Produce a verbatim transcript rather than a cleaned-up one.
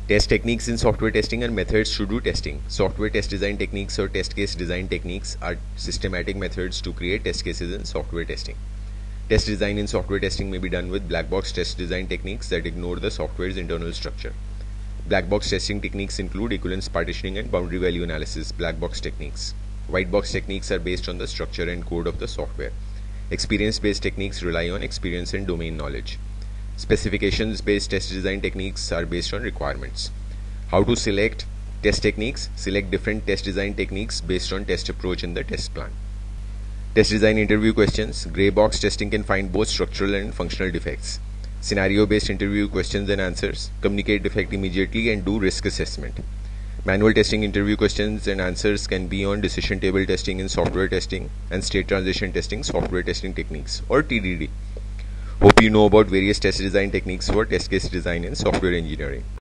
Test techniques in software testing and methods to do testing. Software test design techniques or test case design techniques are systematic methods to create test cases in software testing. Test design in software testing may be done with black box test design techniques that ignore the software's internal structure. Black box testing techniques include equivalence partitioning and boundary value analysis, black box techniques. White box techniques are based on the structure and code of the software. Experience-based techniques rely on experience and domain knowledge. Specifications-based test design techniques are based on requirements. How to select test techniques? Select different test design techniques based on test approach in the test plan. Test design interview questions. Gray box testing can find both structural and functional defects. Scenario-based interview questions and answers. Communicate defect immediately and do risk assessment. Manual testing interview questions and answers can be on decision table testing in software testing and state transition testing software testing techniques, or T D D. Hope you know about various test design techniques for test case design in software engineering.